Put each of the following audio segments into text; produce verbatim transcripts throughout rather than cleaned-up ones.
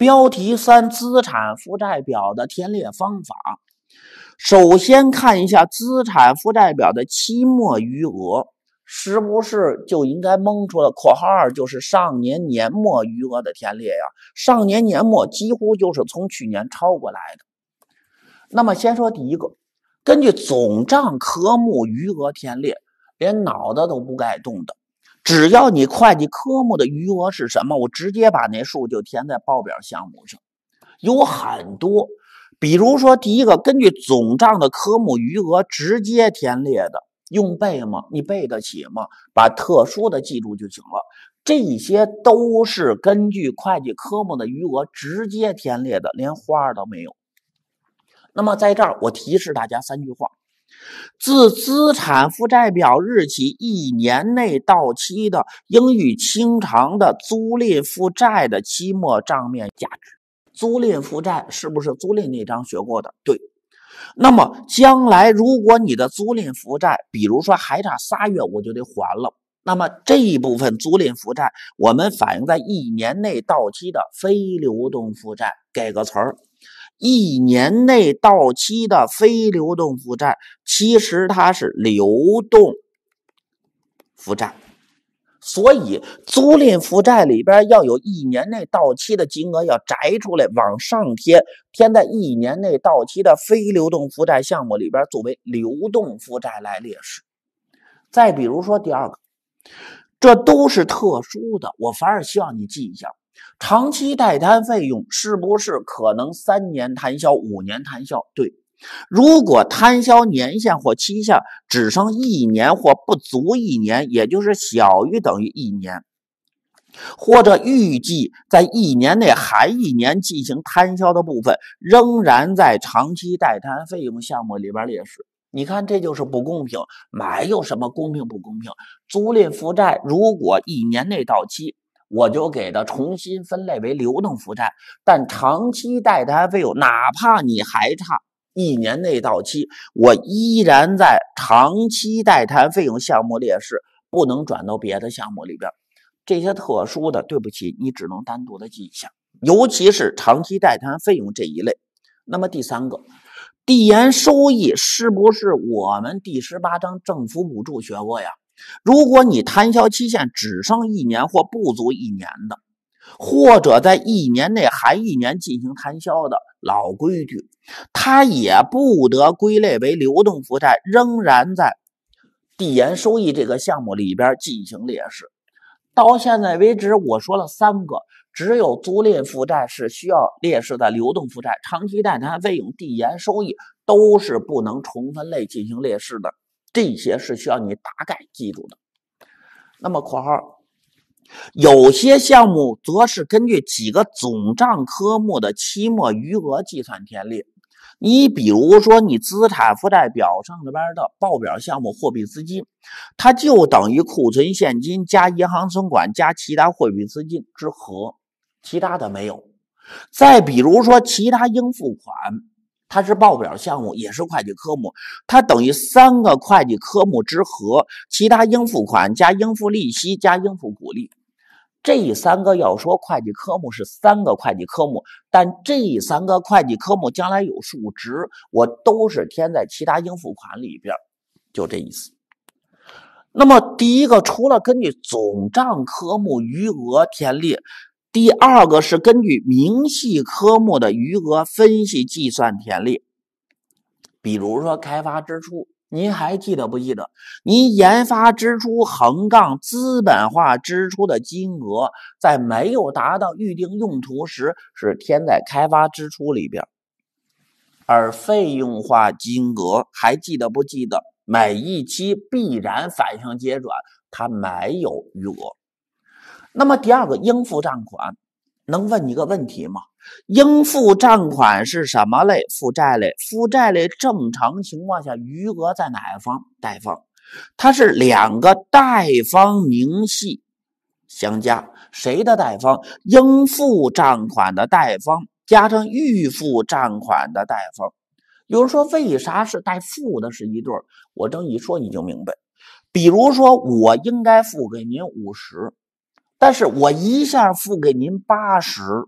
标题三：资产负债表的填列方法。首先看一下资产负债表的期末余额，是不是就应该蒙出了括号二，就是上年年末余额的填列呀？上年年末几乎就是从去年抄过来的。那么先说第一个，根据总账科目余额填列，连脑袋都不该动的。只要你会计科目的余额是什么，我直接把那数就填在报表项目上。有很多，比如说第一个，根据总账的科目余额直接填列的，用背吗？你背得起吗？把特殊的记住就行了。这些都是根据会计科目的余额直接填列的，连花都没有。那么在这儿我提示大家三句话：自资产负债表日起一年内到期的，应予清偿的租赁负债的期末账面价值。租赁负债是不是租赁那章学过的？对。那么将来如果你的租赁负债，比如说还差仨月我就得还了，那么这一部分租赁负债我们反映在一年内到期的非流动负债，给个词儿。一年内到期的非流动负债，其实它是流动负债，所以租赁负债里边要有一年内到期的金额要摘出来往上贴，填在一年内到期的非流动负债项目里边作为流动负债来列示。再比如说第二个，这都是特殊的，我反而希望你记一下。长期代摊费用是不是可能三年摊销、五年摊销？对，如果摊销年限或期限只剩一年或不足一年，也就是小于等于一年，或者预计在一年内含一年进行摊销的部分，仍然在长期代摊费用项目里边列示。你看，这就是不公平，没有什么公平不公平。租赁负债如果一年内到期，我就给它重新分类为流动负债，但长期代摊费用哪怕你还差一年内到期，我依然在长期代摊费用项目列示，不能转到别的项目里边。这些特殊的，对不起，你只能单独的记一下，尤其是长期代摊费用这一类。那么第三个，递延收益是不是我们第十八章政府补助学过呀？如果你摊销期限只剩一年或不足一年的，或者在一年内含一年进行摊销的，老规矩，它也不得归类为流动负债，仍然在递延收益这个项目里边进行列示。到现在为止我说了三个，只有租赁负债是需要列示的流动负债，长期代摊费用、递延收益都是不能重分类进行列示的，这些是需要你大概记住的。那么括号，有些项目则是根据几个总账科目的期末余额计算填列。你比如说你资产负债表上边的报表项目货币资金，它就等于库存现金加银行存款加其他货币资金之和，其他的没有。再比如说其他应付款，它是报表项目，也是会计科目，它等于三个会计科目之和，其他应付款加应付利息加应付股利。这三个要说会计科目是三个会计科目，但这三个会计科目将来有数值，我都是填在其他应付款里边，就这意思。那么第一个，除了根据总账科目余额填列，第二个是根据明细科目的余额分析计算填列。比如说开发支出，您还记得不记得？您研发支出横杠资本化支出的金额，在没有达到预定用途时是填在开发支出里边，而费用化金额还记得不记得？每一期必然反向结转，它没有余额。那么第二个，应付账款，能问你个问题吗？应付账款是什么类？负债类。负债类正常情况下余额在哪方？贷方。它是两个贷方明细相加，谁的贷方？应付账款的贷方加上预付账款的贷方。有人说为啥是带负的是一对？我这一说你就明白。比如说我应该付给您五十，但是我一下付给您八十，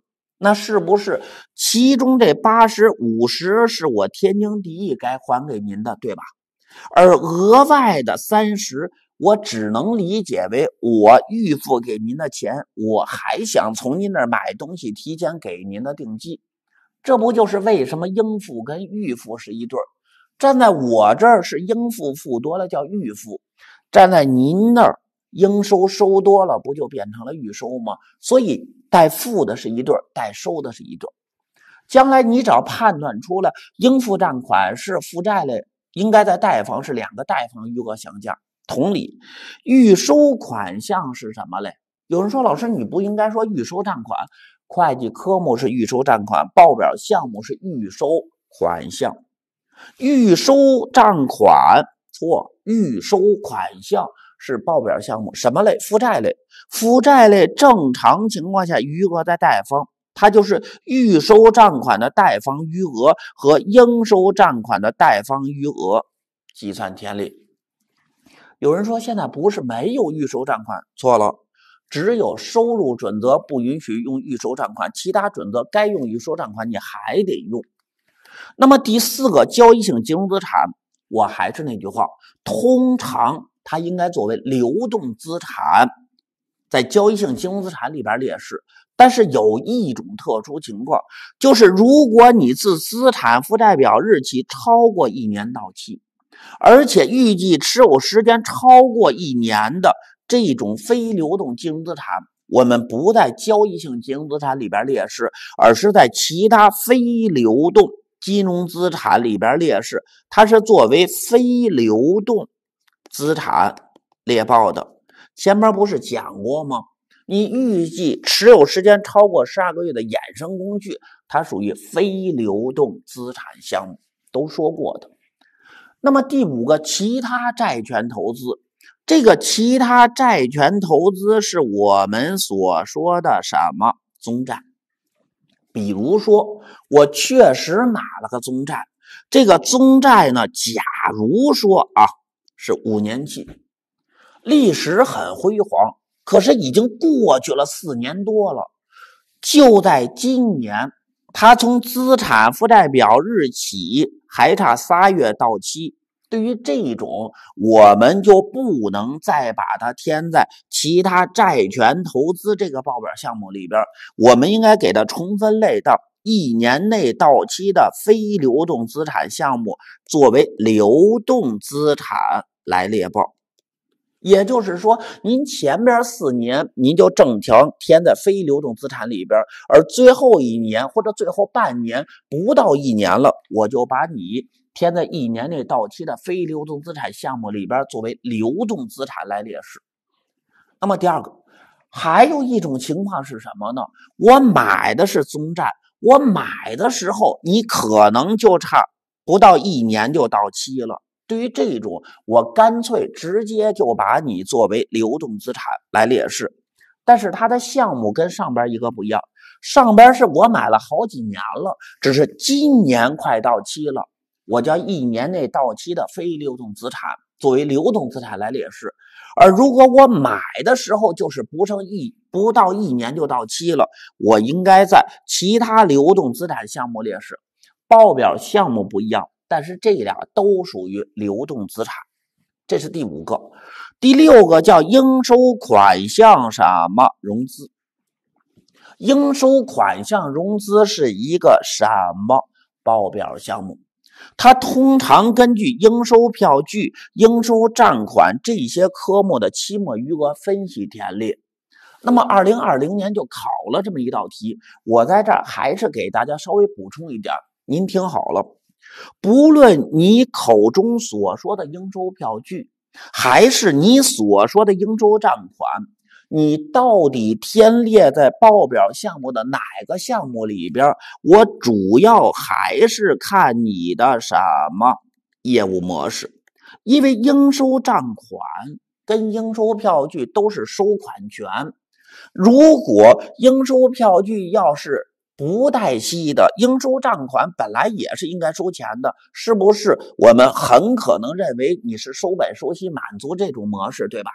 那是不是其中这八十、五十是我天经地义该还给您的，对吧？而额外的三十，我只能理解为我预付给您的钱，我还想从您那儿买东西，提前给您的定金。这不就是为什么应付跟预付是一对儿？站在我这儿是应付付多了叫预付，站在您那儿应收收多了，不就变成了预收吗？所以带付的是一对儿，带收的是一对儿。将来你只要判断出了应付账款是负债类，应该在贷方是两个贷方余额相加。同理，预收款项是什么嘞？有人说老师你不应该说预收账款，会计科目是预收账款，报表项目是预收款项。预收账款错，预收款项是报表项目，什么类？负债类。负债类正常情况下余额在贷方，它就是预收账款的贷方余额和应收账款的贷方余额计算天例。有人说现在不是没有预收账款，错了，只有收入准则不允许用预收账款，其他准则该用预收账款你还得用。那么第四个交易性金融资产，我还是那句话，通常它应该作为流动资产，在交易性金融资产里边列示。但是有一种特殊情况，就是如果你自资产负债表日期超过一年到期，而且预计持有时间超过一年的这种非流动金融资产，我们不在交易性金融资产里边列示，而是在其他非流动金融资产里边列示，它是作为非流动资产列报的。前面不是讲过吗？你预计持有时间超过十二个月的衍生工具，它属于非流动资产项目，都说过的。那么第五个其他债权投资，这个其他债权投资是我们所说的什么？宗债。比如说我确实买了个宗债，这个宗债呢，假如说啊是五年期，历史很辉煌，可是已经过去了四年多了，就在今年它从资产负债表日起还差仨月到期，对于这种我们就不能再把它填在其他债权投资这个报表项目里边，我们应该给它重分类到一年内到期的非流动资产项目作为流动资产来列报。也就是说，您前边四年您就正常填在非流动资产里边，而最后一年或者最后半年不到一年了，我就把你填在一年内到期的非流动资产项目里边作为流动资产来列示。那么第二个，还有一种情况是什么呢？我买的是宗债，我买的时候你可能就差不到一年就到期了。对于这种，我干脆直接就把你作为流动资产来列示。但是它的项目跟上边一个不一样，上边是我买了好几年了，只是今年快到期了，我叫一年内到期的非流动资产作为流动资产来列示。而如果我买的时候就是不剩一不到一年就到期了，我应该在其他流动资产项目列示。报表项目不一样，但是这俩都属于流动资产。这是第五个。第六个叫应收款项什么融资。应收款项融资是一个什么报表项目？它通常根据应收票据、应收账款这些科目的期末余额分析填列。那么二零二零年就考了这么一道题，我在这儿还是给大家稍微补充一点，您听好了，不论你口中所说的应收票据，还是你所说的应收账款，你到底填列在报表项目的哪个项目里边，我主要还是看你的什么业务模式。因为应收账款跟应收票据都是收款权，如果应收票据要是不带息的，应收账款本来也是应该收钱的，是不是我们很可能认为你是收本收息满足这种模式，对吧？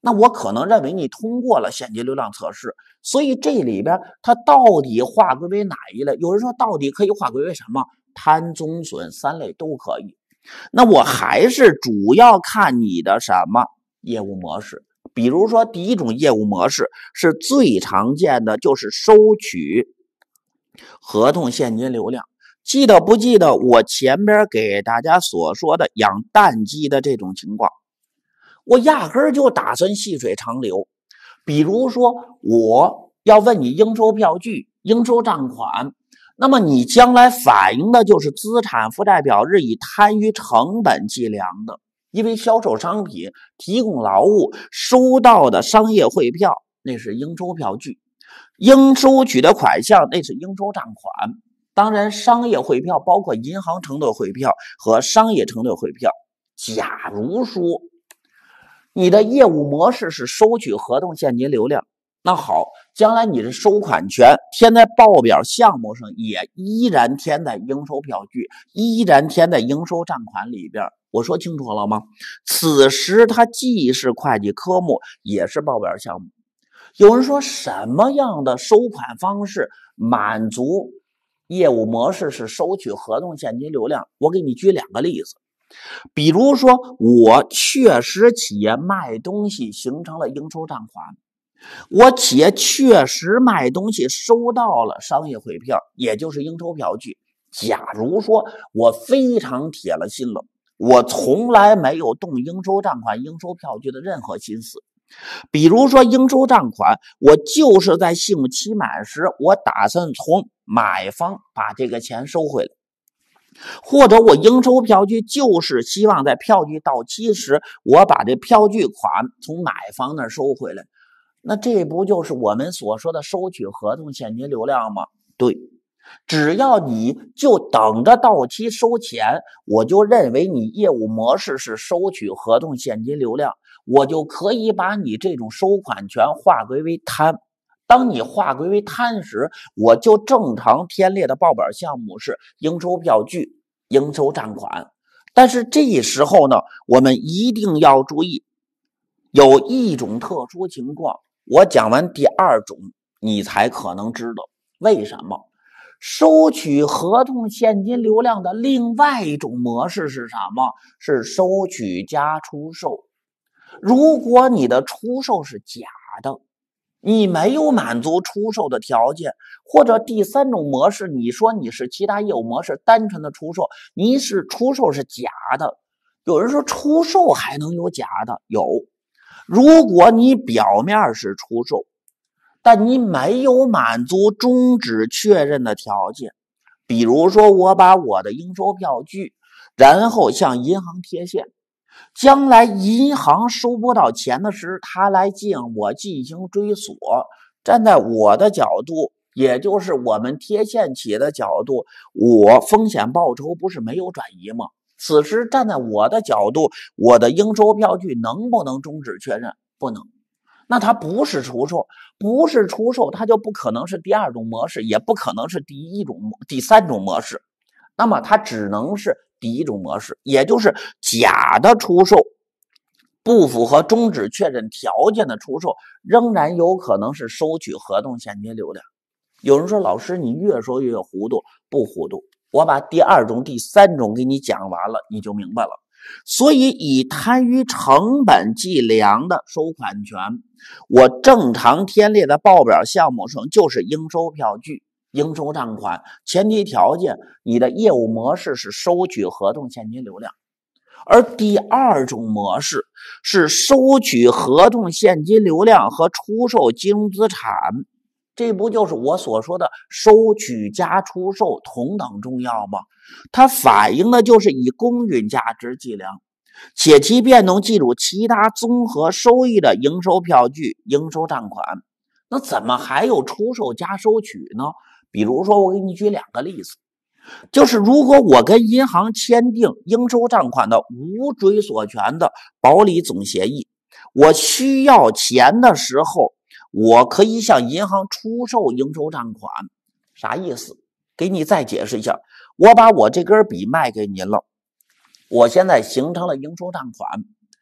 那我可能认为你通过了现金流量测试。所以这里边它到底划归为哪一类？有人说到底可以划归为什么？摊综损三类都可以。那我还是主要看你的什么业务模式。比如说第一种业务模式是最常见的，就是收取合同现金流量。记得不记得我前边给大家所说的养蛋鸡的这种情况？我压根儿就打算细水长流。比如说我要问你应收票据、应收账款，那么你将来反映的就是资产负债表日以摊于成本计量的。因为销售商品、提供劳务收到的商业汇票，那是应收票据；应收取的款项，那是应收账款。当然商业汇票包括银行承兑汇票和商业承兑汇票。假如说你的业务模式是收取合同现金流量，那好，将来你的收款权填在报表项目上，也依然填在应收票据，依然填在应收账款里边。我说清楚了吗？此时它既是会计科目，也是报表项目。有人说什么样的收款方式满足业务模式是收取合同现金流量？我给你举两个例子。比如说我确实企业卖东西形成了应收账款，我企业确实卖东西收到了商业汇票，也就是应收票据。假如说我非常铁了心了，我从来没有动应收账款、应收票据的任何心思。比如说应收账款，我就是在信用期满时，我打算从买方把这个钱收回来。或者我应收票据就是希望在票据到期时，我把这票据款从买方那儿收回来。那这不就是我们所说的收取合同现金流量吗？对，只要你就等着到期收钱，我就认为你业务模式是收取合同现金流量，我就可以把你这种收款权划归为摊。当你划归为摊时，我就正常编列的报表项目是应收票据、应收账款。但是这时候呢，我们一定要注意，有一种特殊情况，我讲完第二种，你才可能知道为什么。收取合同现金流量的另外一种模式是什么？是收取加出售。如果你的出售是假的，你没有满足出售的条件，或者第三种模式，你说你是其他业务模式单纯的出售，你是出售是假的。有人说出售还能有假的？有。如果你表面是出售，但你没有满足终止确认的条件，比如说我把我的应收票据然后向银行贴现，将来银行收不到钱的时候，他来向我进行追索。站在我的角度，也就是我们贴现企业的角度，我风险报酬不是没有转移吗？此时站在我的角度，我的应收票据能不能终止确认？不能。那它不是出售，不是出售，它就不可能是第二种模式，也不可能是第一种、第三种模式。那么它只能是第一种模式，也就是假的出售，不符合终止确认条件的出售，仍然有可能是收取合同现金流量。有人说老师你越说越糊涂，不糊涂，我把第二种、第三种给你讲完了，你就明白了。所以以摊于成本计量的收款权，我正常编列的报表项目上就是应收票据、应收账款，前提条件你的业务模式是收取合同现金流量。而第二种模式是收取合同现金流量和出售金融资产，这不就是我所说的收取加出售同等重要吗？它反映的就是以公允价值计量，且其变动计入其他综合收益的应收票据、应收账款。那怎么还有出售加收取呢？比如说我给你举两个例子，就是如果我跟银行签订应收账款的无追索权的保理总协议，我需要钱的时候，我可以向银行出售应收账款。啥意思？给你再解释一下。我把我这根笔卖给您了，我现在形成了应收账款，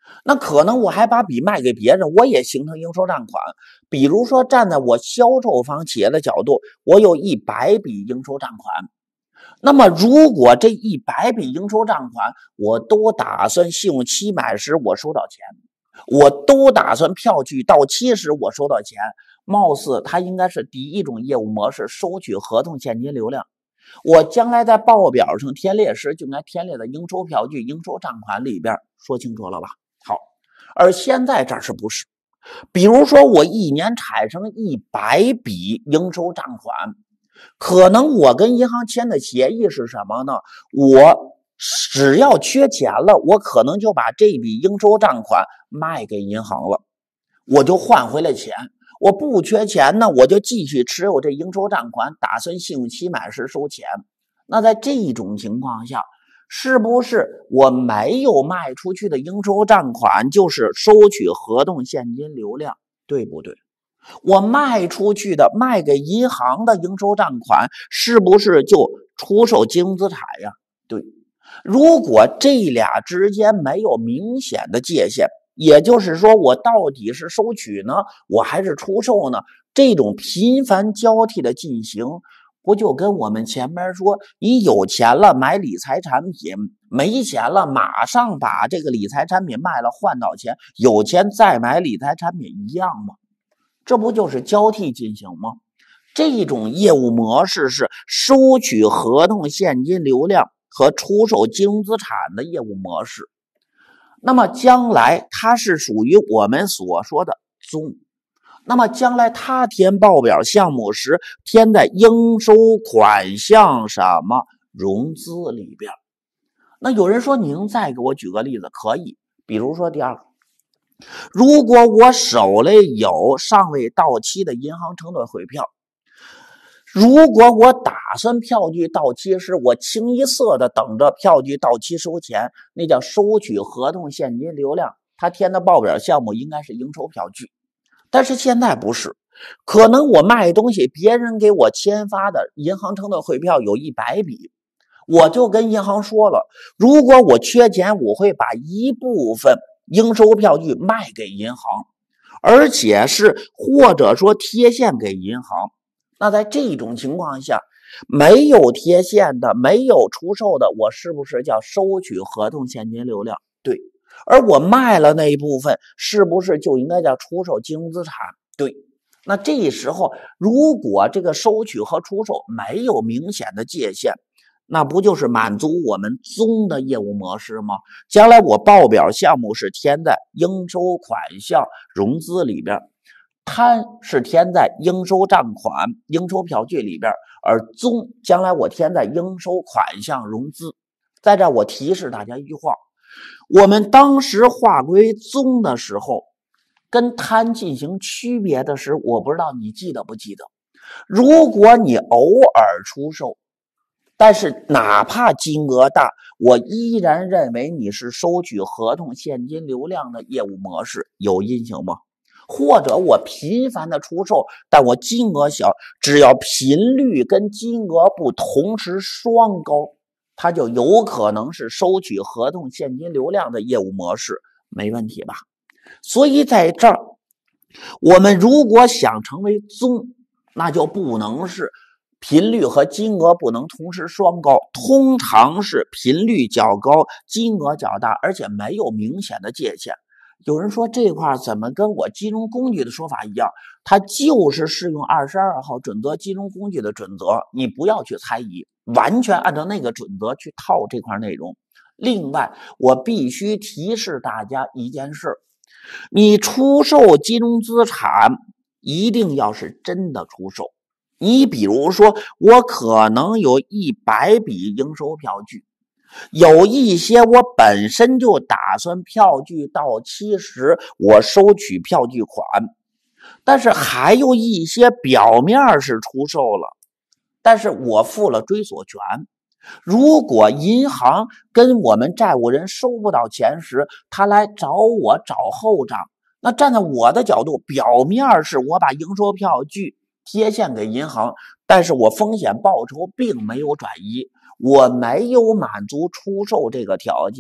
那可能我还把笔卖给别人，我也形成应收账款。比如说站在我销售方企业的角度，我有一百笔应收账款。那么如果这一百笔应收账款我都打算信用期满时我收到钱，我都打算票据到期时我收到钱，貌似它应该是第一种业务模式，收取合同现金流量。我将来在报表上填列时就应该填列在应收票据应收账款里边，说清楚了吧？好，而现在这是不是？比如说我一年产生一百笔应收账款，可能我跟银行签的协议是什么呢？我只要缺钱了，我可能就把这笔应收账款卖给银行了，我就换回了钱。我不缺钱呢，我就继续持有这应收账款，打算信用期满时收钱。那在这种情况下，是不是我没有卖出去的应收账款就是收取合同现金流量，对不对？我卖出去的卖给银行的应收账款是不是就出售金融资产呀？对。如果这俩之间没有明显的界限，也就是说我到底是收取呢，我还是出售呢？这种频繁交替的进行，不就跟我们前面说你有钱了买理财产品，没钱了马上把这个理财产品卖了换到钱，有钱再买理财产品一样吗？这不就是交替进行吗？这种业务模式是收取合同现金流量和出售金融资产的业务模式。那么将来它是属于我们所说的宗。那么将来他填报表项目时，填在应收款项什么融资里边。那有人说您再给我举个例子，可以，比如说第二个，如果我手里有尚未到期的银行承诺汇票，如果我打算票据到期时我清一色的等着票据到期收钱，那叫收取合同现金流量，他填的报表项目应该是应收票据。但是现在不是，可能我卖东西，别人给我签发的银行承诺汇票有一百笔，我就跟银行说了，如果我缺钱，我会把一部分应收票据卖给银行，而且是或者说贴现给银行。那在这种情况下，没有贴现的，没有出售的，我是不是叫收取合同现金流量？对。而我卖了那一部分，是不是就应该叫出售金融资产？对。那这时候如果这个收取和出售没有明显的界限，那不就是满足我们宗的业务模式吗？将来我报表项目是填在应收款项融资里边，摊是填在应收账款应收票据里边，而宗将来我填在应收款项融资。在这我提示大家一句话，我们当时划归宗的时候跟摊进行区别的时候，我不知道你记得不记得，如果你偶尔出售，但是哪怕金额大，我依然认为你是收取合同现金流量的业务模式，有印象吗？或者我频繁的出售，但我金额小，只要频率跟金额不同时双高，它就有可能是收取合同现金流量的业务模式，没问题吧？所以在这儿，我们如果想成为宗，那就不能是频率和金额不能同时双高，通常是频率较高，金额较大，而且没有明显的界限。有人说这块怎么跟我金融工具的说法一样，它就是适用二十二号准则金融工具的准则，你不要去猜疑，完全按照那个准则去套这块内容。另外我必须提示大家一件事，你出售金融资产一定要是真的出售。你比如说我可能有一百笔应收票据，有一些我本身就打算票据到期时我收取票据款，但是还有一些表面是出售了，但是我负了追索权。如果银行跟我们债务人收不到钱时，他来找我找后账，那站在我的角度，表面是我把应收票据贴现给银行，但是我风险报酬并没有转移，我没有满足出售这个条件，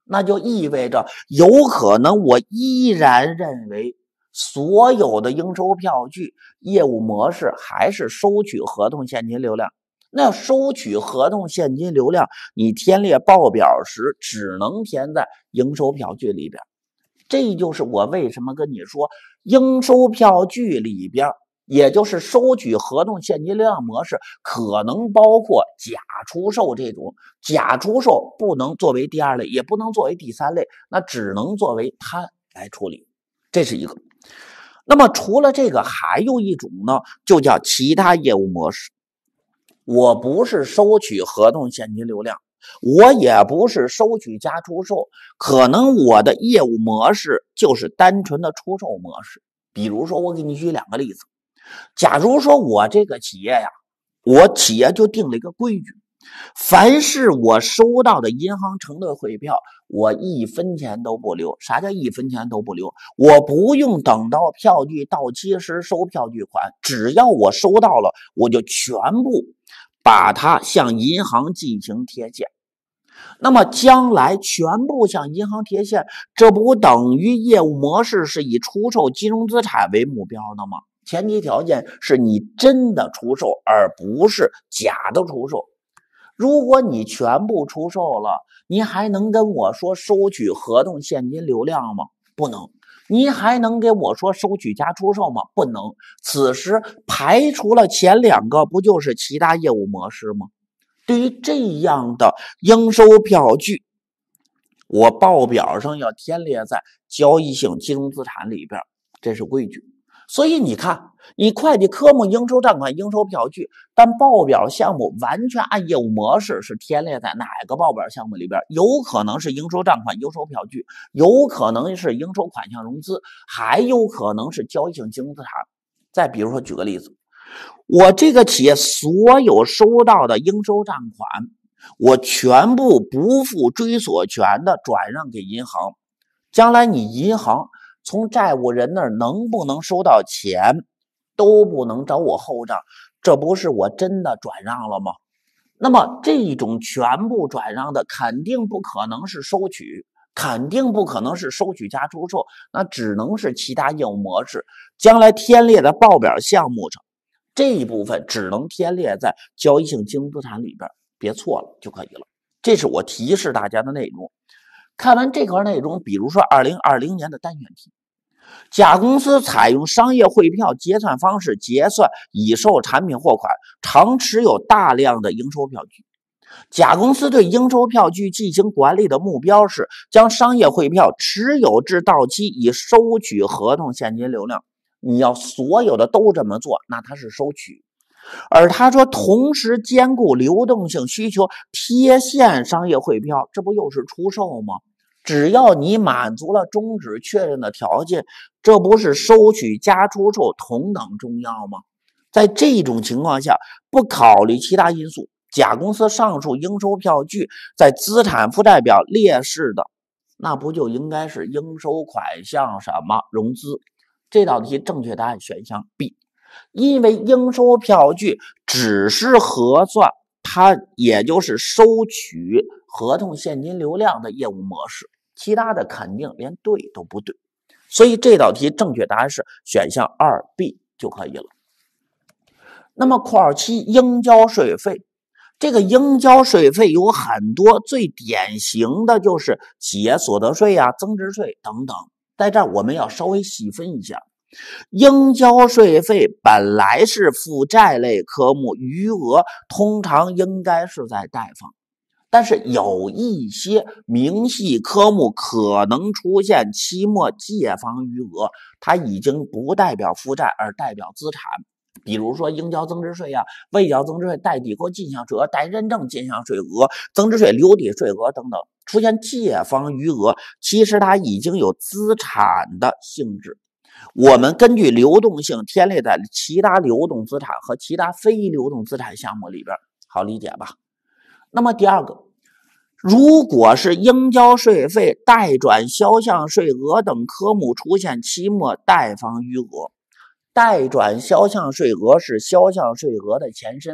那就意味着有可能我依然认为所有的应收票据业务模式还是收取合同现金流量。那收取合同现金流量，你填列报表时只能填在应收票据里边。这就是我为什么跟你说，应收票据里边，也就是收取合同现金流量模式，可能包括假出售这种。假出售不能作为第二类，也不能作为第三类，那只能作为摊来处理。这是一个。那么除了这个，还有一种呢，就叫其他业务模式。我不是收取合同现金流量，我也不是收取加出售，可能我的业务模式就是单纯的出售模式。比如说，我给你举两个例子。假如说我这个企业呀，我企业就定了一个规矩，凡是我收到的银行承兑汇票，我一分钱都不留。啥叫一分钱都不留？我不用等到票据到期时收票据款，只要我收到了，我就全部把它向银行进行贴现。那么将来全部向银行贴现，这不等于业务模式是以出售金融资产为目标的吗？前提条件是你真的出售，而不是假的出售。如果你全部出售了，你还能跟我说收取合同现金流量吗？不能。你还能给我说收取加出售吗？不能。此时排除了前两个，不就是其他业务模式吗？对于这样的应收票据，我报表上要填列在交易性金融资产里边，这是规矩。所以你看，你会计科目应收账款、应收票据，但报表项目完全按业务模式是填列在哪个报表项目里边？有可能是应收账款、应收票据，有可能是应收款项融资，还有可能是交易性金融资产。再比如说，举个例子，我这个企业所有收到的应收账款，我全部不负追索权的转让给银行。将来你银行从债务人那儿能不能收到钱，都不能找我后账，这不是我真的转让了吗？那么这种全部转让的肯定不可能是收取，肯定不可能是收取加出售，那只能是其他业务模式。将来填列的报表项目上，这一部分只能填列在交易性金融资产里边，别错了就可以了。这是我提示大家的内容。看完这块内容，比如说二零二零年的单选题，甲公司采用商业汇票结算方式结算已售产品货款，常持有大量的应收票据。甲公司对应收票据进行管理的目标是将商业汇票持有至到期，以收取合同现金流量。你要所有的都这么做，那它是收取。而他说同时兼顾流动性需求，贴现商业汇票，这不又是出售吗？只要你满足了终止确认的条件，这不是收取加出售同等重要吗？在这种情况下，不考虑其他因素，甲公司上述应收票据在资产负债表列示的，那不就应该是应收款项什么融资？这道题正确答案选项 B， 因为应收票据只是核算，它也就是收取合同现金流量的业务模式，其他的肯定连对都不对。所以这道题正确答案是选项 二 B 就可以了。那么括七应交税费，这个应交税费有很多，最典型的就是企业所得税啊、增值税等等。在这儿我们要稍微细分一下，应交税费本来是负债类科目，余额通常应该是在贷方，但是有一些明细科目可能出现期末借方余额，它已经不代表负债而代表资产。比如说应交增值税啊、未交增值税、代抵扣进项税额、待认证进项税额、增值税留抵税额等等，出现借方余额，其实它已经有资产的性质。我们根据流动性填列在其他流动资产和其他非流动资产项目里边，好理解吧？那么第二个，如果是应交税费、代转销项税额等科目出现期末贷方余额，代转销项税额是销项税额的前身，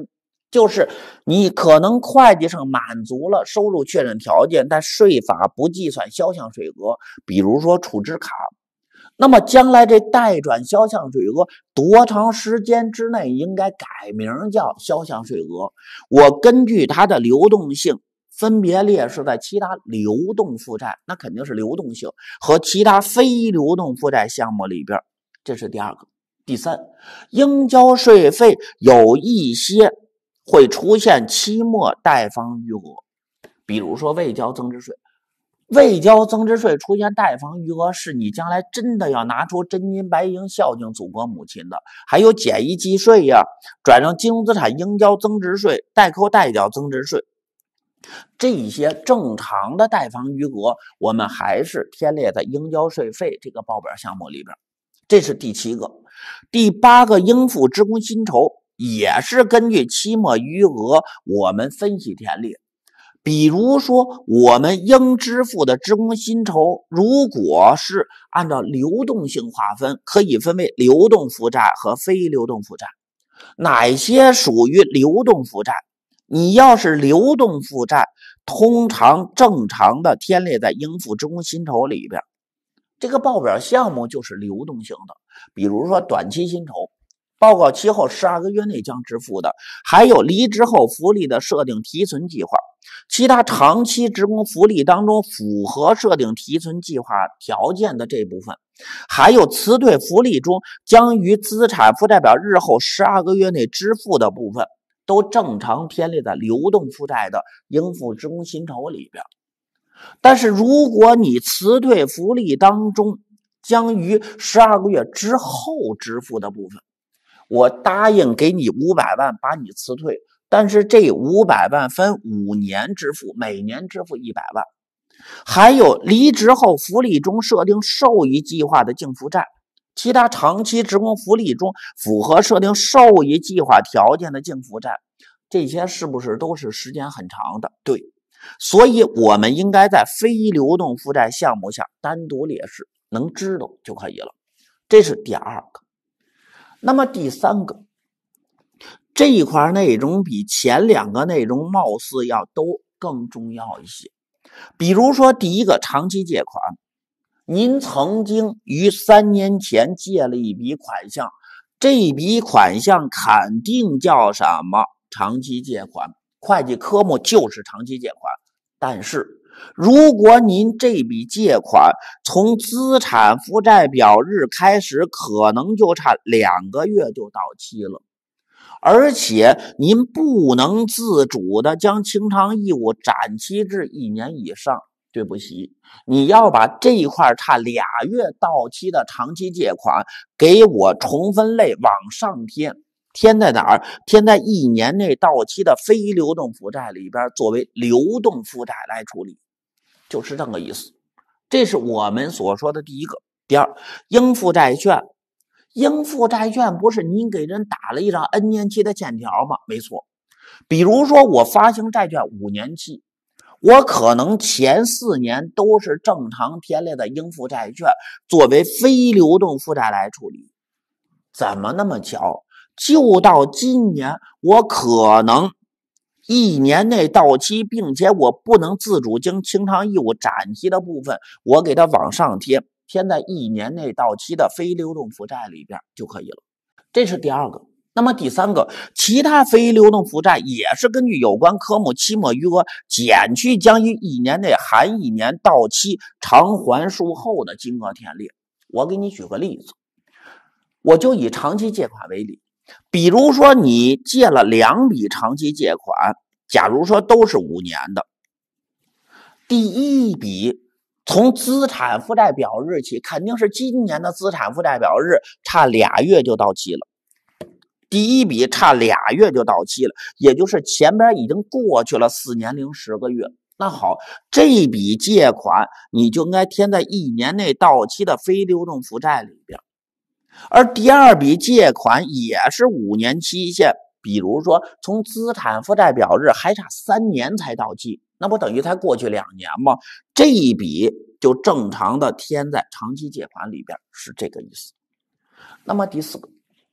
就是你可能会计上满足了收入确认条件，但税法不计算销项税额，比如说储值卡。那么将来这代转销项税额多长时间之内应该改名叫销项税额？我根据它的流动性分别列示在其他流动负债，那肯定是流动性和其他非流动负债项目里边，这是第二个。第三，应交税费有一些会出现期末贷方余额，比如说未交增值税。未交增值税出现贷方余额，是你将来真的要拿出真金白银孝敬祖国母亲的。还有减一计税呀，转让金融资产应交增值税，代扣代缴增值税，这些正常的贷方余额，我们还是填列在应交税费这个报表项目里边。这是第七个。第八个，应付职工薪酬也是根据期末余额我们分析填列。比如说我们应支付的职工薪酬，如果是按照流动性划分，可以分为流动负债和非流动负债。哪些属于流动负债？你要是流动负债，通常正常的填列在应付职工薪酬里边。这个报表项目就是流动性的，比如说短期薪酬，报告期后十二个月内将支付的，还有离职后福利的设定提存计划，其他长期职工福利当中符合设定提存计划条件的这部分，还有辞退福利中将于资产负债表日后十二个月内支付的部分，都正常填列在流动负债的应付职工薪酬里边。但是如果你辞退福利当中将于十二个月之后支付的部分，我答应给你五百万把你辞退，但是这五百万分五年支付，每年支付一百万。还有离职后福利中设定受益计划的净负债，其他长期职工福利中符合设定受益计划条件的净负债，这些是不是都是时间很长的？对，所以我们应该在非流动负债项目下单独列示，能知道就可以了。这是第二个。那么第三个，这一块内容比前两个内容貌似要都更重要一些。比如说第一个，长期借款，您曾经于三年前借了一笔款项，这笔款项肯定叫什么？长期借款，会计科目就是长期借款。但是如果您这笔借款从资产负债表日开始，可能就差两个月就到期了，而且您不能自主的将清偿义务展期至一年以上。对不起，你要把这一块差俩月到期的长期借款给我重分类往上填，填在哪儿？填在一年内到期的非流动负债里边，作为流动负债来处理，就是这个意思。这是我们所说的第一个。第二，应付债券。应付债券不是您给人打了一张 N 年期的欠条吗？没错。比如说我发行债券五年期，我可能前四年都是正常填列的应付债券，作为非流动负债来处理。怎么那么巧？就到今年，我可能一年内到期，并且我不能自主将清偿义务展期的部分，我给它往上贴，填在一年内到期的非流动负债里边就可以了。这是第二个。那么第三个，其他非流动负债也是根据有关科目期末余额减去将于一年内含一年到期偿还数后的金额填列。我给你举个例子，我就以长期借款为例，比如说你借了两笔长期借款，假如说都是五年的，第一笔从资产负债表日起，肯定是今年的资产负债表日，差俩月就到期了。第一笔差俩月就到期了，也就是前边已经过去了四年零十个月。那好，这笔借款你就应该填在一年内到期的非流动负债里边。而第二笔借款也是五年期限，比如说从资产负债表日还差三年才到期，那不等于才过去两年吗？这一笔就正常的填在长期借款里边，是这个意思。那么第四个，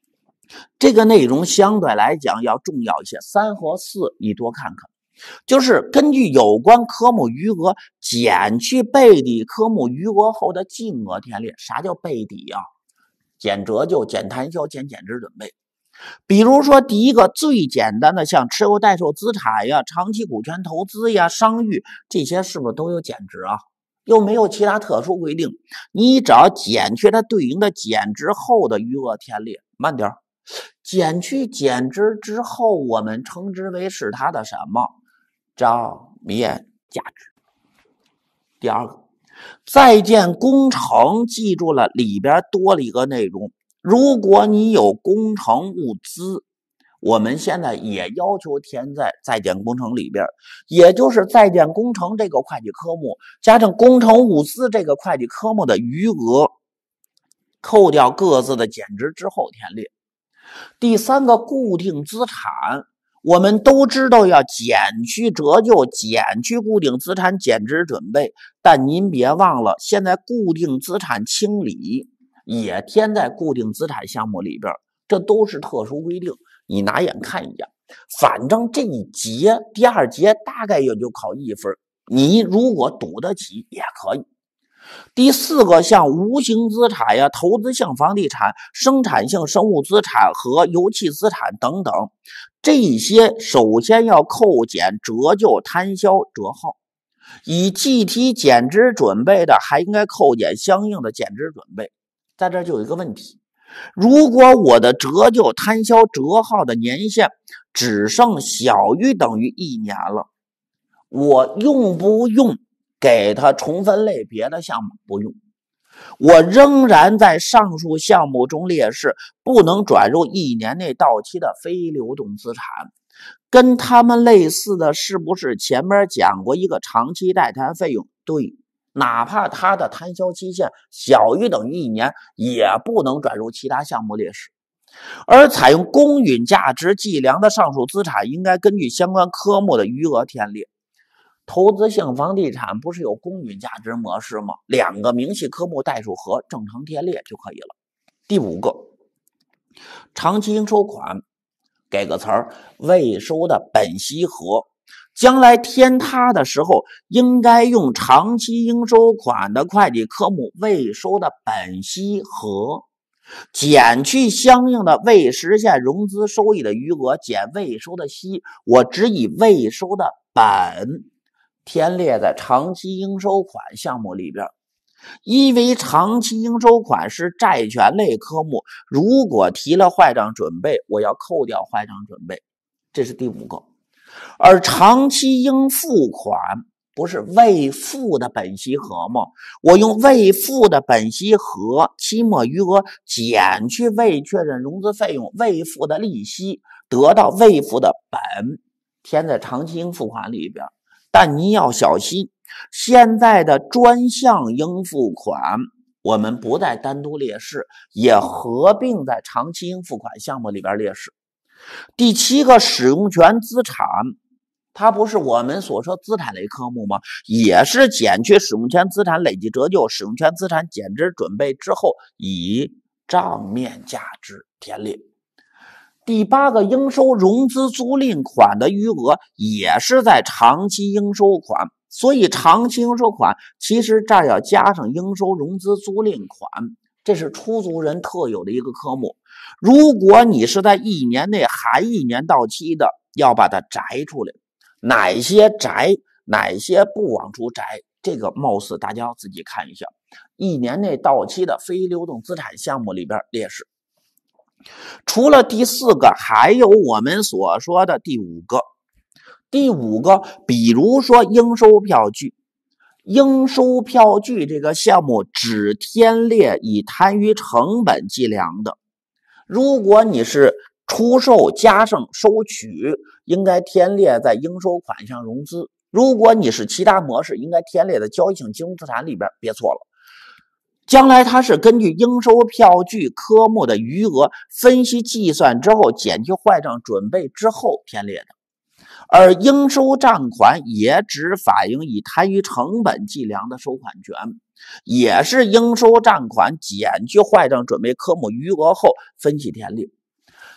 这个内容相对来讲要重要一些，三和四你多看看，就是根据有关科目余额减去备抵科目余额后的净额填列。啥叫备抵啊？减折旧、减摊销、减减值准备。比如说第一个最简单的，像持有待售资产呀、长期股权投资呀、商誉，这些是不是都有减值啊？又没有其他特殊规定，你只要减去它对应的减值后的余额填列。慢点，减去减值之后，我们称之为是它的什么？账面价值。第二个，在建工程，记住了，里边多了一个内容，如果你有工程物资，我们现在也要求填在在建工程里边，也就是在建工程这个会计科目加上工程物资这个会计科目的余额，扣掉各自的减值之后填列。第三个，固定资产，我们都知道要减去折旧、减去固定资产减值准备，但您别忘了，现在固定资产清理也填在固定资产项目里边，这都是特殊规定，你拿眼看一下。反正这一节第二节大概也就考一分，你如果赌得起也可以。第四个，像无形资产呀、投资性房地产、生产性生物资产和油气资产等等，这些首先要扣减折旧、摊销、折耗。以计提减值准备的，还应该扣减相应的减值准备。在这就有一个问题，如果我的折旧、摊销、折耗的年限只剩小于等于一年了，我用不用给它重分类别的项目？不用，我仍然在上述项目中列示不能转入一年内到期的非流动资产。跟他们类似的是不是前面讲过一个长期代摊费用？对，哪怕它的摊销期限小于等于一年，也不能转入其他项目列示。而采用公允价值计量的上述资产，应该根据相关科目的余额填列。投资性房地产不是有公允价值模式吗？两个明细科目代数和正常填列就可以了。第五个，长期应收款，给个词儿，未收的本息和，将来填它的时候，应该用长期应收款的会计科目未收的本息和，减去相应的未实现融资收益的余额，减未收的息，我只以未收的本填列在长期应收款项目里边。因为长期应收款是债权类科目，如果提了坏账准备，我要扣掉坏账准备，这是第五个。而长期应付款不是未付的本息和吗？我用未付的本息和期末余额减去未确认融资费用、未付的利息，得到未付的本，填在长期应付款里边。但你要小心，现在的专项应付款我们不再单独列示，也合并在长期应付款项目里边列示。第七个，使用权资产，它不是我们所说资产类科目吗？也是减去使用权资产累计折旧、使用权资产减值准备之后，以账面价值填列。第八个，应收融资租赁款的余额也是在长期应收款，所以长期应收款其实这儿要加上应收融资租赁款，这是出租人特有的一个科目。如果你是在一年内含一年到期的，要把它摘出来。哪些摘，哪些不往出摘，这个貌似大家要自己看一下。一年内到期的非流动资产项目里边列示。除了第四个，还有我们所说的第五个。第五个，比如说应收票据，应收票据这个项目只填列以摊余成本计量的。如果你是出售、加上、收取，应该填列在应收款项融资；如果你是其他模式，应该填列在交易性金融资产里边，别错了。将来它是根据应收票据科目的余额分析计算之后，减去坏账准备之后填列的。而应收账款也只反映以摊余成本计量的收款权，也是应收账款减去坏账准备科目余额后分析填列。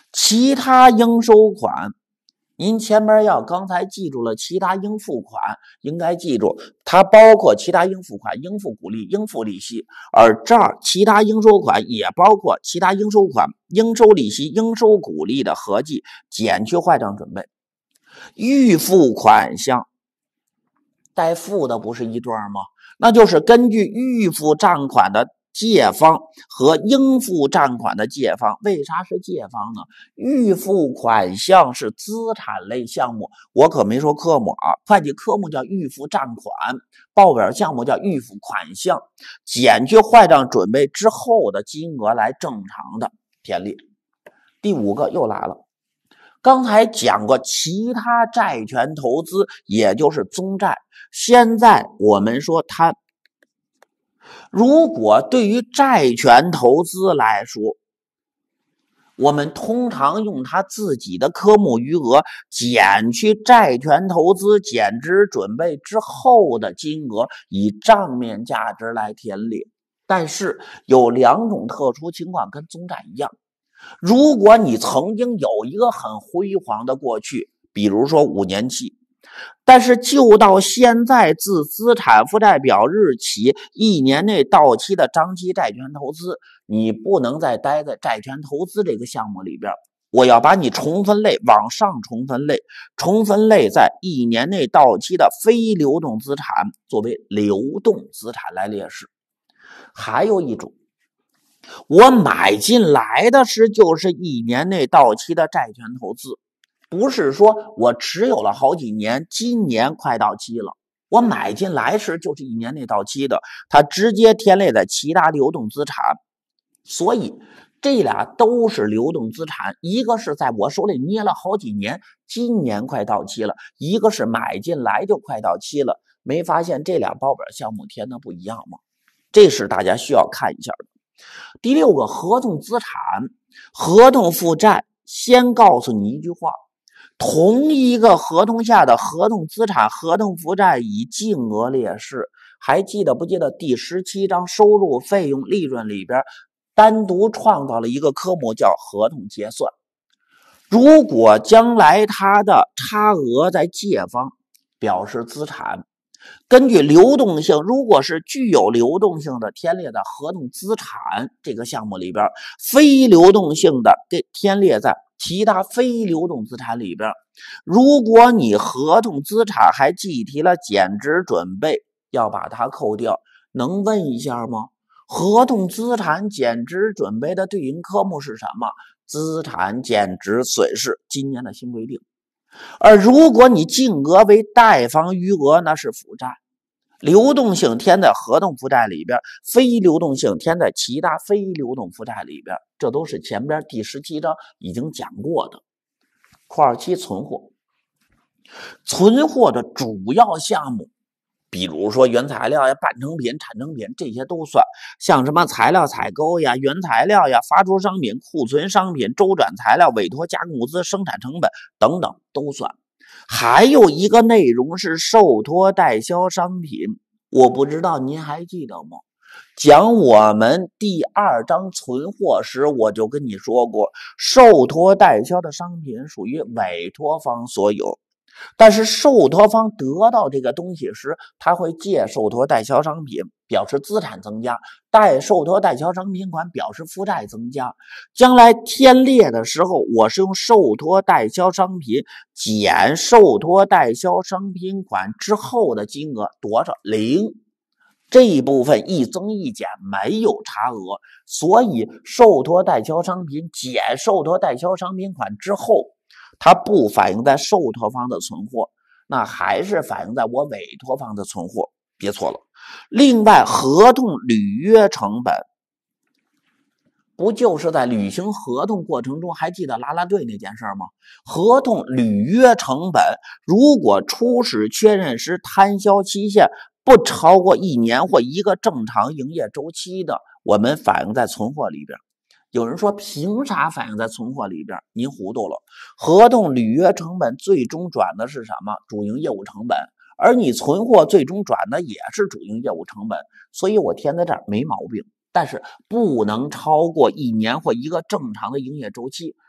其他应收款，您前面要刚才记住了其他应付款，应该记住它包括其他应付款、应付股利、应付利息，而这儿其他应收款也包括其他应收款、应收利息、应收股利的合计，减去坏账准备。预付款项带付的不是一段吗？那就是根据预付账款的借方和应付账款的借方。为啥是借方呢？预付款项是资产类项目，我可没说科目啊，会计科目叫预付账款，报表项目叫预付款项，减去坏账准备之后的金额来正常的填列。第五个又来了，刚才讲过其他债权投资，也就是宗债。现在我们说它，如果对于债权投资来说，我们通常用它自己的科目余额减去债权投资减值准备之后的金额，以账面价值来填列。但是有两种特殊情况跟宗债一样，如果你曾经有一个很辉煌的过去，比如说五年期，但是就到现在自资产负债表日起一年内到期的当期债权投资，你不能再待在债权投资这个项目里边，我要把你重分类，往上重分类，重分类在一年内到期的非流动资产作为流动资产来列示。还有一种，我买进来的是就是一年内到期的债权投资，不是说我持有了好几年，今年快到期了，我买进来时就是一年内到期的，它直接填列在其他流动资产。所以这俩都是流动资产，一个是在我手里捏了好几年，今年快到期了，一个是买进来就快到期了。没发现这俩报表项目填的不一样吗？这是大家需要看一下的。第六个，合同资产、合同负债，先告诉你一句话，同一个合同下的合同资产、合同负债以净额列示。还记得不记得第十七章收入、费用、利润里边单独创造了一个科目叫合同结算。如果将来它的差额在借方表示资产，根据流动性，如果是具有流动性的填列在合同资产这个项目里边，非流动性的给填列在其他非流动资产里边。如果你合同资产还计提了减值准备，要把它扣掉。能问一下吗？合同资产减值准备的对应科目是什么？资产减值损失，今年的新规定。而如果你净额为贷方余额，那是负债，流动性填在合同负债里边，非流动性填在其他非流动负债里边，这都是前边第十七章已经讲过的。括号七，存货。存货的主要项目，比如说原材料呀、半成品、产成品，这些都算。像什么材料采购呀、原材料呀、发出商品、库存商品、周转材料、委托加工物资、生产成本等等都算。还有一个内容是受托代销商品，我不知道您还记得吗？讲我们第二章存货时，我就跟你说过，受托代销的商品属于委托方所有。但是受托方得到这个东西时，他会借受托代销商品表示资产增加，贷受托代销商品款表示负债增加。将来填列的时候，我是用受托代销商品减受托代销商品款之后的金额多少？零。这一部分一增一减没有差额，所以受托代销商品减受托代销商品款之后，它不反映在受托方的存货，那还是反映在我委托方的存货，别错了。另外，合同履约成本，不就是在履行合同过程中，还记得啦啦队那件事吗？合同履约成本，如果初始确认时摊销期限不超过一年或一个正常营业周期的，我们反映在存货里边。有人说凭啥反映在存货里边？您糊涂了。合同履约成本最终转的是什么？主营业务成本，而你存货最终转的也是主营业务成本，所以我填在这儿没毛病。但是不能超过一年或一个正常的营业周期。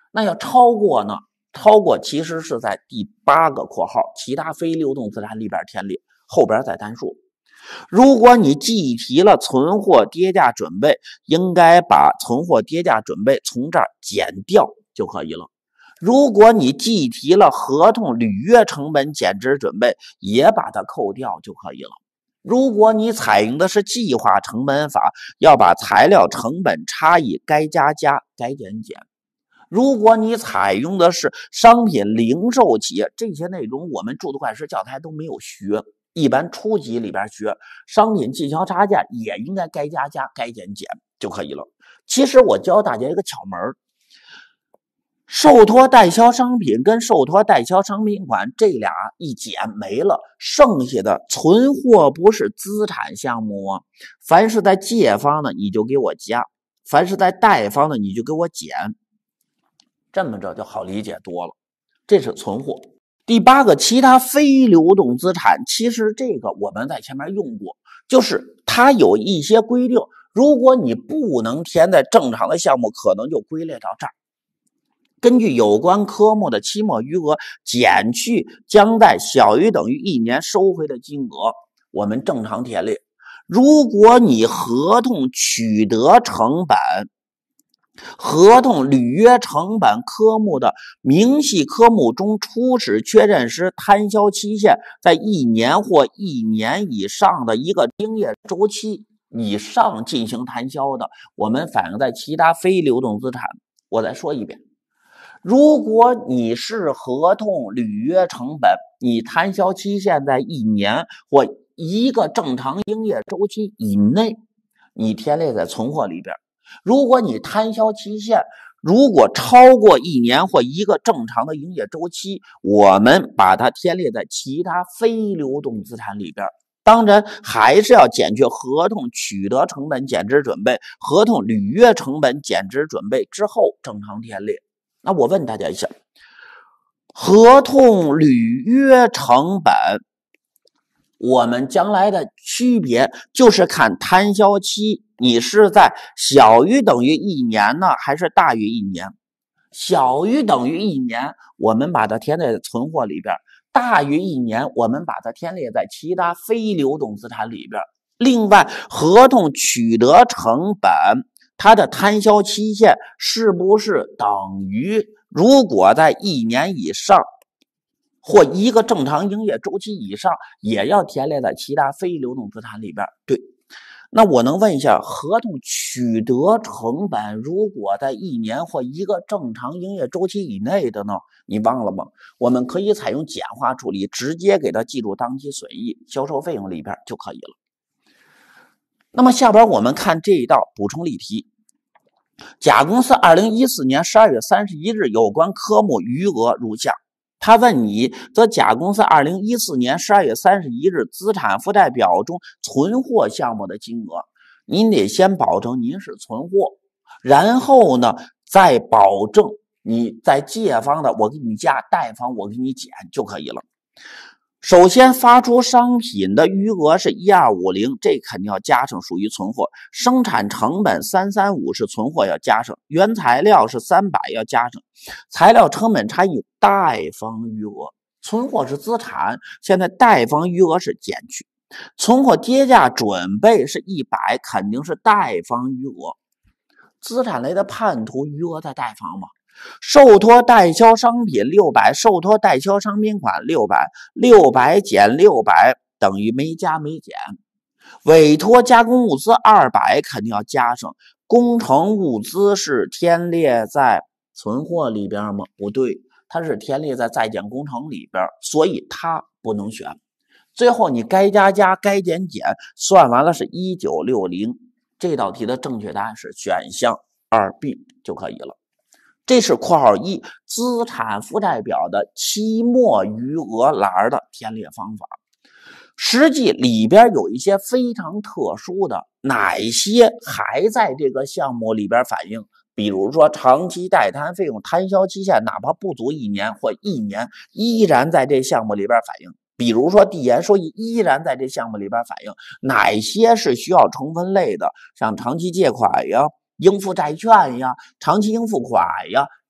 那要超过呢？超过其实是在第八个括号其他非流动资产里边填列，后边再单数。如果你计提了存货跌价准备，应该把存货跌价准备从这儿减掉就可以了。如果你计提了合同履约成本减值准备，也把它扣掉就可以了。如果你采用的是计划成本法，要把材料成本差异该加加，该减减。如果你采用的是商品零售企业，这些内容我们注读会计师教材都没有学，一般初级里边学商品计销差价也应该该加加该减减就可以了。其实我教大家一个窍门，受托代销商品跟受托代销商品款这俩一减没了，剩下的存货不是资产项目啊，凡是在借方的你就给我加，凡是在贷方的你就给我减，这么着就好理解多了。这是存货。第八个，其他非流动资产，其实这个我们在前面用过，就是它有一些规定，如果你不能填在正常的项目，可能就归类到这儿。根据有关科目的期末余额减去将在小于等于一年收回的金额，我们正常填列。如果你合同取得成本、合同履约成本科目的明细科目中初始确认时摊销期限在一年或一年以上的一个营业周期以上进行摊销的，我们反映在其他非流动资产。我再说一遍，如果你是合同履约成本，你摊销期限在一年或一个正常营业周期以内，你填列在存货里边。如果你摊销期限如果超过一年或一个正常的营业周期，我们把它填列在其他非流动资产里边。当然还是要减去合同取得成本减值准备、合同履约成本减值准备之后正常填列。那我问大家一下，合同履约成本我们将来的区别就是看摊销期，你是在小于等于一年呢，还是大于一年？小于等于一年，我们把它填在存货里边；大于一年，我们把它填列在其他非流动资产里边。另外，合同取得成本它的摊销期限是不是等于如果在一年以上或一个正常营业周期以上，也要填列在其他非流动资产里边。对，那我能问一下，合同取得成本如果在一年或一个正常营业周期以内的呢？你忘了吗？我们可以采用简化处理，直接给它记住当期损益、销售费用里边就可以了。那么下边我们看这一道补充例题。甲公司二零一四年十二月三十一日有关科目余额如下。他问你，则甲公司二零一四年十二月三十一日资产负债表中存货项目的金额，您得先保证您是存货，然后呢，再保证你在借方的我给你加，贷方我给你减就可以了。首先发出商品的余额是一二五零，这肯定要加上，属于存货。生产成本三三五是存货，要加上。原材料是三百，要加上。材料成本差异贷方余额，存货是资产，现在贷方余额是减去。存货跌价准备是一百，肯定是贷方余额。资产类的判图余额在贷方嘛。受托代销商品六百，受托代销商品款六百，六百减六百等于没加没减。委托加工物资二百肯定要加上，工程物资是填列在存货里边吗？不对，它是填列在在建工程里边，所以它不能选。最后你该加加该减减，算完了是一九六零。这道题的正确答案是选项二 B 就可以了。这是括号一资产负债表的期末余额栏的填列方法。实际里边有一些非常特殊的，哪些还在这个项目里边反映？比如说长期代摊费用摊销期限哪怕不足一年或一年，依然在这项目里边反映。比如说递延收益依然在这项目里边反映。哪些是需要成分类的，像长期借款呀、应付债券呀、长期应付款呀，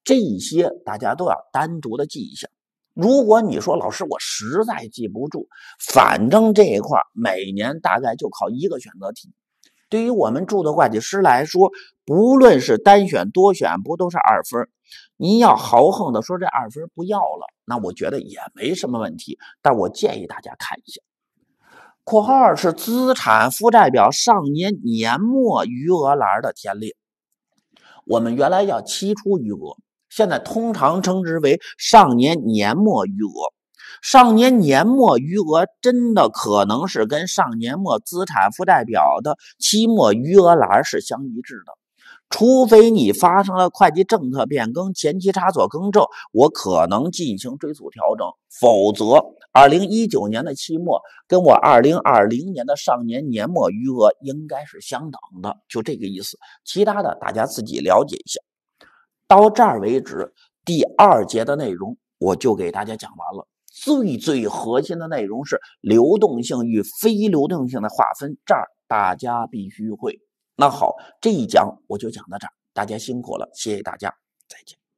这些大家都要单独的记一下。如果你说老师我实在记不住，反正这一块每年大概就考一个选择题。对于我们注册会计师来说，不论是单选多选，不都是二分？您要豪横的说这二分不要了，那我觉得也没什么问题，但我建议大家看一下。括号二是资产负债表上年年末余额栏的填列。我们原来叫期初余额，现在通常称之为上年年末余额。上年年末余额真的可能是跟上年末资产负债表的期末余额栏是相一致的，除非你发生了会计政策变更、前期差错更正，我可能进行追溯调整，否则二零一九年的期末跟我二零二零年的上年年末余额应该是相等的，就这个意思。其他的大家自己了解一下。到这儿为止，第二节的内容我就给大家讲完了。最最核心的内容是流动性与非流动性的划分，这儿大家必须会。那好，这一讲我就讲到这儿，大家辛苦了，谢谢大家，再见。